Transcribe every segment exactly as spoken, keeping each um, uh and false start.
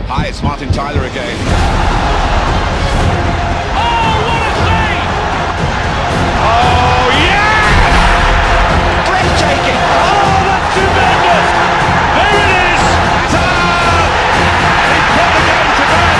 Hi, it's Martin Tyler again. Oh, what a save! Oh, yeah! Breathtaking! Oh, that's tremendous! There it is! Ta-da! He put the game to bed!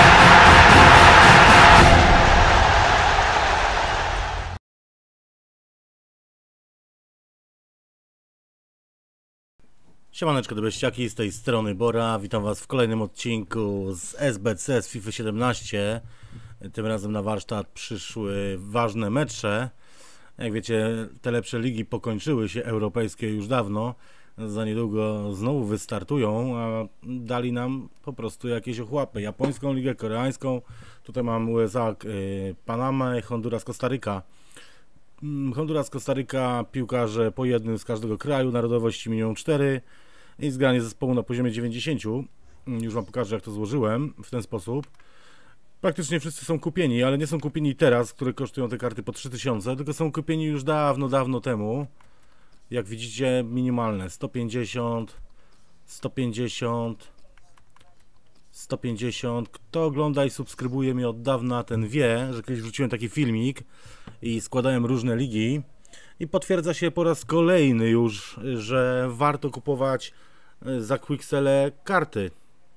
Siemaneczko, dobeściaki, z tej strony Bora. Witam was w kolejnym odcinku z S B C, z FIFA siedemnaście. Tym razem na warsztat przyszły ważne mecze. Jak wiecie, te lepsze ligi pokończyły się, europejskie już dawno. Za niedługo znowu wystartują, a dali nam po prostu jakieś ochłapy. Japońską ligę, koreańską. Tutaj mam U S A, Panamę, Honduras, Kostaryka. Honduras, Kostaryka, piłkarze po jednym z każdego kraju, narodowości minimum cztery i zgranie zespołu na poziomie dziewięćdziesiąt. Już wam pokażę, jak to złożyłem w ten sposób. Praktycznie wszyscy są kupieni, ale nie są kupieni teraz, które kosztują te karty po trzy tysiące, tylko są kupieni już dawno, dawno temu. Jak widzicie, minimalne sto pięćdziesiąt, sto pięćdziesiąt, sto pięćdziesiąt. Kto ogląda i subskrybuje mnie od dawna, ten wie, że kiedyś wrzuciłem taki filmik i składałem różne ligi i potwierdza się po raz kolejny już, że warto kupować za Quicksele karty.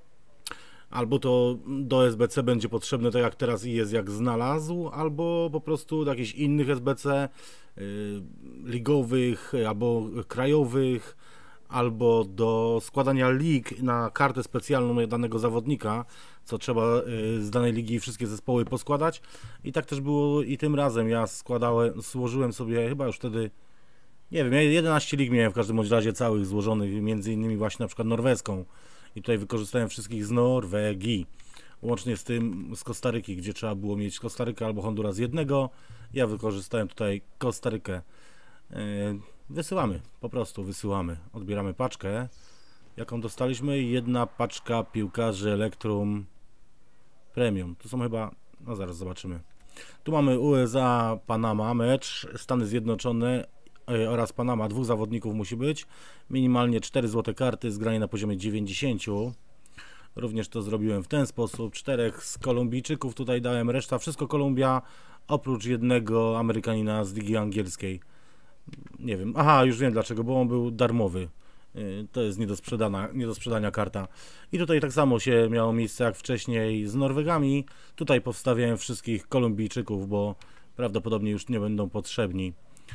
Albo to do S B C będzie potrzebne, tak jak teraz i jest, jak znalazł, albo po prostu do jakichś innych S B C yy, ligowych, albo krajowych, albo do składania lig na kartę specjalną danego zawodnika, co trzeba z danej ligi wszystkie zespoły poskładać. I tak też było i tym razem. Ja składałem, złożyłem sobie chyba już wtedy, nie wiem, jedenaście lig miałem w każdym bądź razie całych złożonych, między innymi właśnie na przykład norweską. I tutaj wykorzystałem wszystkich z Norwegii, łącznie z tym z Kostaryki, gdzie trzeba było mieć Kostarykę albo Honduras jednego. Ja wykorzystałem tutaj Kostarykę. Yy, wysyłamy, po prostu wysyłamy. Odbieramy paczkę, jaką dostaliśmy. Jedna paczka piłkarzy Electrum Premium. Tu są chyba, no zaraz zobaczymy. Tu mamy U S A, Panama mecz, Stany Zjednoczone yy, oraz Panama. Dwóch zawodników musi być. Minimalnie cztery złote karty, zgranie na poziomie dziewięćdziesiąt. Również to zrobiłem w ten sposób. Czterech z Kolumbijczyków tutaj dałem, reszta wszystko Kolumbia, oprócz jednego Amerykanina z ligi angielskiej. Nie wiem, aha, już wiem dlaczego, bo on był darmowy. To jest nie do sprzedania, nie do sprzedania karta. I tutaj tak samo się miało miejsce jak wcześniej z Norwegami. Tutaj powstawiałem wszystkich Kolumbijczyków, bo prawdopodobnie już nie będą potrzebni.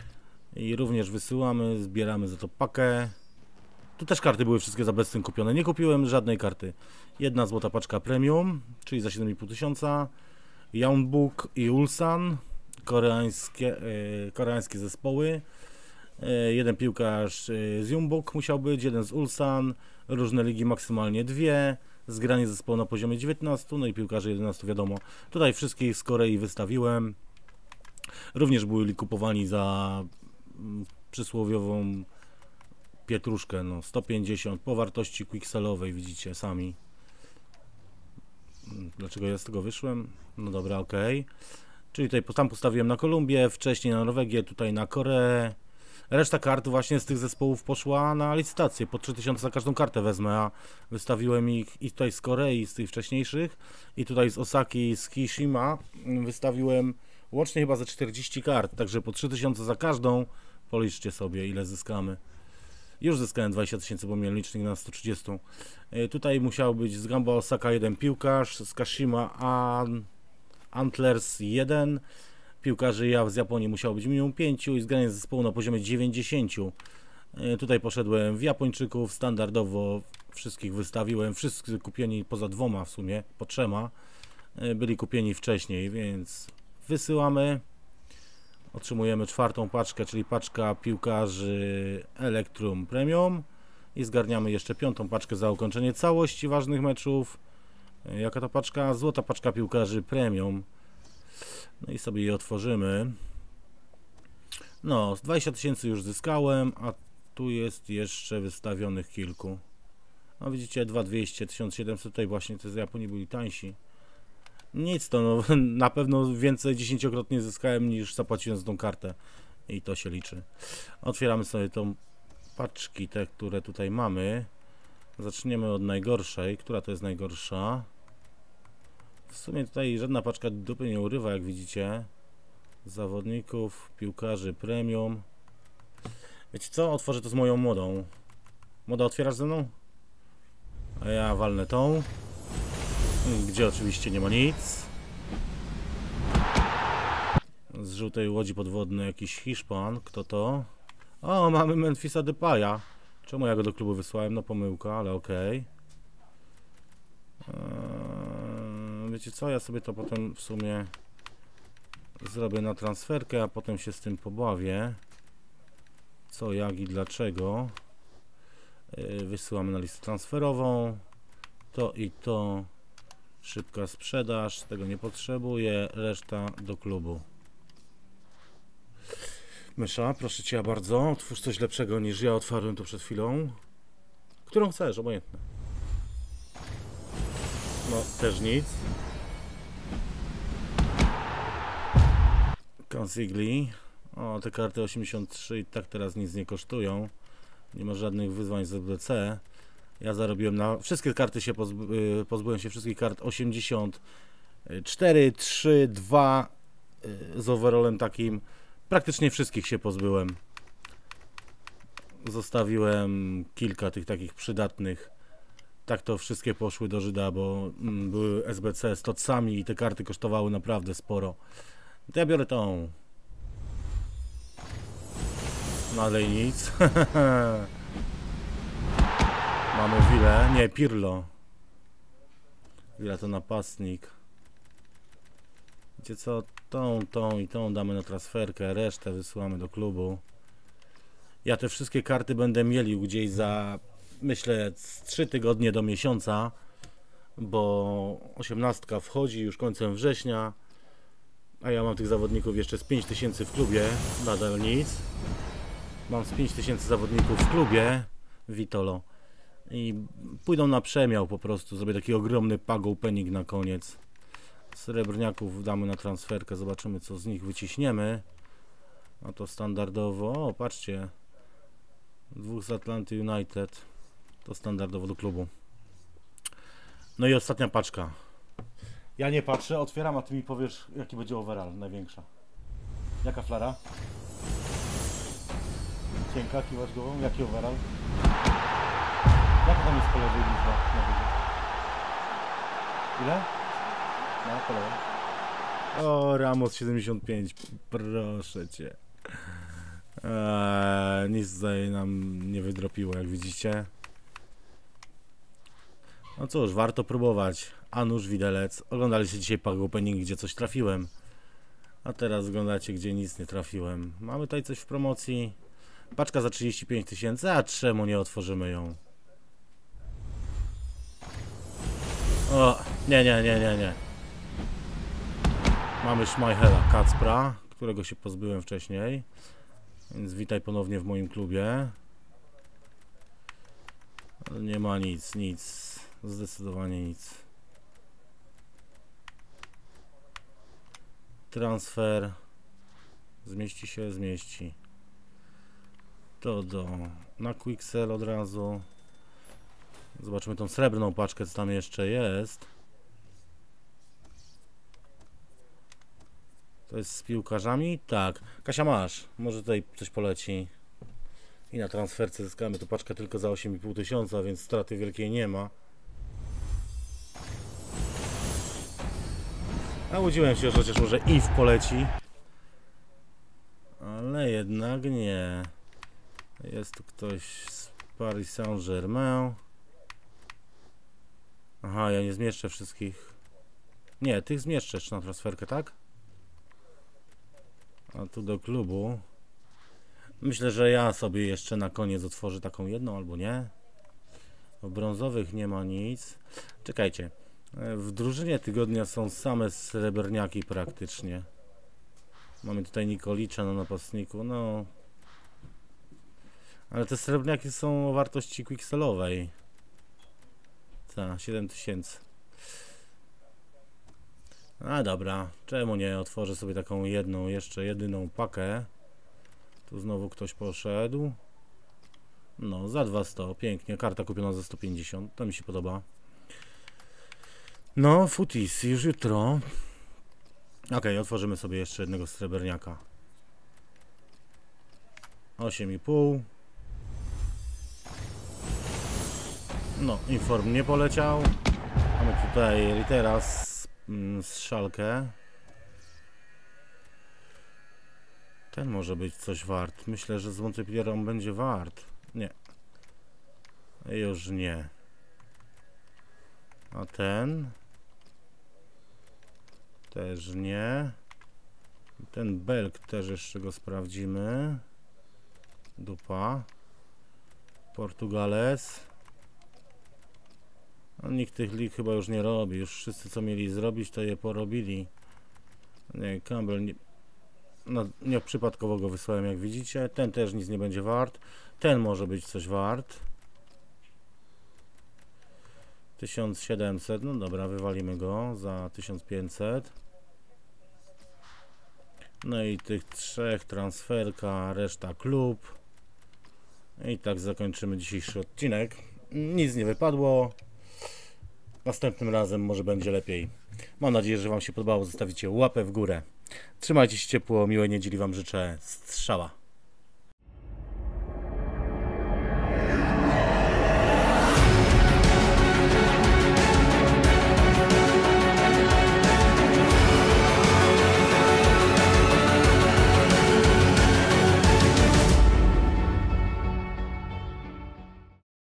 I również wysyłamy, zbieramy za to pakę. Tu też karty były wszystkie za bezcen kupione. Nie kupiłem żadnej karty. Jedna złota paczka premium, czyli za siedem i pół tysiąca. Yeonbuk i Ulsan, koreańskie, yy, koreańskie zespoły. Yy, jeden piłkarz yy, z Yeonbuk musiał być, jeden z Ulsan. Różne ligi maksymalnie dwie. Zgranie zespołu na poziomie dziewiętnaście, no i piłkarze jedenaście wiadomo. Tutaj wszystkich z Korei wystawiłem. Również byli kupowani za mm, przysłowiową pietruszkę, no sto pięćdziesiąt po wartości quickselowej, widzicie sami. Dlaczego ja z tego wyszłem? No dobra, ok. Czyli tutaj tam postawiłem na Kolumbię, wcześniej na Norwegię, tutaj na Koreę. Reszta kart właśnie z tych zespołów poszła na licytację. Po trzy tysiące za każdą kartę wezmę, a wystawiłem ich i tutaj z Korei, z tych wcześniejszych, i tutaj z Osaki, z Kishima wystawiłem łącznie chyba za czterdzieści kart, także po trzy tysiące za każdą. Policzcie sobie, ile zyskamy. Już zyskałem dwadzieścia tysięcy, bo miałem licznik na sto trzydzieści. Yy, tutaj musiał być z Gamba Osaka jeden piłkarz, z Kashima An Antlers jeden. Piłkarzy ja z Japonii musiało być minimum pięć i zgranie zespołu na poziomie dziewięćdziesiąt. Yy, tutaj poszedłem w Japończyków, standardowo wszystkich wystawiłem. Wszyscy kupieni poza dwoma w sumie, po trzema. Yy, byli kupieni wcześniej, więc wysyłamy. Otrzymujemy czwartą paczkę, czyli paczka piłkarzy Electrum Premium i zgarniamy jeszcze piątą paczkę za ukończenie całości ważnych meczów. Jaka to paczka? Złota paczka piłkarzy Premium. No i sobie je otworzymy. No, dwadzieścia tysięcy już zyskałem, a tu jest jeszcze wystawionych kilku. No widzicie, dwa tysiące dwieście, tysiąc siedemset, tutaj właśnie te z Japonii byli tańsi. Nic to, no, na pewno więcej dziesięciokrotnie zyskałem niż zapłaciłem za tą kartę i to się liczy. Otwieramy sobie tą paczki, te, które tutaj mamy. Zaczniemy od najgorszej. Która to jest najgorsza? W sumie tutaj żadna paczka dupy nie urywa, jak widzicie. Zawodników, piłkarzy premium. Wiecie co? Otworzę to z moją młodą. Moda, otwierasz ze mną? A ja walnę tą. Gdzie oczywiście nie ma nic. Z żółtej łodzi podwodnej jakiś Hiszpan. Kto to? O, mamy Memphisa Depaya. Czemu ja go do klubu wysłałem? No pomyłka, ale okej. Okay. Eee, wiecie co? Ja sobie to potem w sumie zrobię na transferkę, a potem się z tym pobawię. Co, jak i dlaczego. Eee, wysyłamy na listę transferową. To i to. Szybka sprzedaż. Tego nie potrzebuję. Reszta do klubu. Mysza, proszę cię bardzo, otwórz coś lepszego niż ja otwarłem to przed chwilą. Którą chcesz, obojętne. No, też nic. Consigli. O, te karty osiemdziesiąt trzy i tak teraz nic nie kosztują. Nie ma żadnych wyzwań z F B C. Ja zarobiłem na... Wszystkie karty się pozby... pozbyłem się wszystkich kart osiemdziesiąt cztery, trzy, dwa z overallem takim. Praktycznie wszystkich się pozbyłem. Zostawiłem kilka tych takich przydatnych. Tak to wszystkie poszły do Żyda, bo mm, były S B C z tocami i te karty kosztowały naprawdę sporo. To ja biorę tą. No ale nic. Mamy Willę. Nie, Pirlo. Willa to napastnik. Wiecie co? Tą, tą i tą damy na transferkę. Resztę wysyłamy do klubu. Ja te wszystkie karty będę mielił gdzieś za, myślę, z trzy tygodnie do miesiąca, bo osiemnastka wchodzi już końcem września, a ja mam tych zawodników jeszcze z pięć tysięcy w klubie, nadal nic. Mam z pięć tysięcy zawodników w klubie, Vitolo, i pójdą na przemiał po prostu, zrobię taki ogromny pack opening na koniec. Srebrniaków damy na transferkę, zobaczymy co z nich wyciśniemy. A to standardowo, o patrzcie, dwóch z Atlanty United, to standardowo do klubu. No i ostatnia paczka. Ja nie patrzę, otwieram, a ty mi powiesz jaki będzie overall, największa. Jaka flara? Cienka, kiwasz głową, jaki overall? Jaka tam jest po lewej liczba na górze? Ile? No, po lewej. O, Ramos siedemdziesiąt pięć, proszę cię. Eee, nic tutaj nam nie wydropiło, jak widzicie. No cóż, warto próbować. Anusz Widelec. Oglądaliście dzisiaj pack opening, gdzie coś trafiłem. A teraz oglądacie, gdzie nic nie trafiłem. Mamy tutaj coś w promocji. Paczka za trzydzieści pięć tysięcy, a czemu nie otworzymy ją? O, nie, nie, nie, nie, nie. Mamy Schmeichela, Kacpra, którego się pozbyłem wcześniej. Więc witaj ponownie w moim klubie. Nie ma nic, nic. Zdecydowanie nic. Transfer. Zmieści się, zmieści. To do... na Quicksell od razu. Zobaczymy tą srebrną paczkę, co tam jeszcze jest. To jest z piłkarzami? Tak. Kasia, masz. Może tutaj coś poleci. I na transferce zyskamy tu paczkę tylko za osiem i pół tysiąca, więc straty wielkiej nie ma. A łudziłem się, że chociaż może I W poleci. Ale jednak nie. Jest tu ktoś z Paris Saint-Germain. Aha, ja nie zmieszczę wszystkich. Nie, tych zmieszczę jeszcze na transferkę, tak? A tu do klubu. Myślę, że ja sobie jeszcze na koniec otworzę taką jedną albo nie. W brązowych nie ma nic. Czekajcie. W drużynie tygodnia są same srebrniaki praktycznie. Mamy tutaj Nikolicza na napastniku. No. Ale te srebrniaki są o wartości quicksellowej. Tak, siedem tysięcy. A dobra, czemu nie? Otworzę sobie taką jedną, jeszcze jedyną pakę. Tu znowu ktoś poszedł. No, za dwieście, pięknie. Karta kupiona za sto pięćdziesiąt, to mi się podoba. No, Futis, już jutro. Ok, otworzymy sobie jeszcze jednego sreberniaka. osiem i pół. No, inform nie poleciał. Mamy tutaj Rittera z, z Szalkę. Ten może być coś wart. Myślę, że z Montpellierem będzie wart. Nie. Już nie. A ten? Też nie. Ten Belk też jeszcze go sprawdzimy. Dupa. Portugales. No, nikt tych lig chyba już nie robi. Już wszyscy co mieli zrobić, to je porobili. Nie, Campbell nie, no, nie przypadkowo go wysłałem, jak widzicie. Ten też nic nie będzie wart. Ten może być coś wart. tysiąc siedemset. No dobra, wywalimy go za tysiąc pięćset. No i tych trzech transferka, reszta klub. I tak zakończymy dzisiejszy odcinek. Nic nie wypadło. Następnym razem może będzie lepiej. Mam nadzieję, że Wam się podobało. Zostawicie łapę w górę. Trzymajcie się ciepło. Miłej niedzieli Wam życzę. Strzała.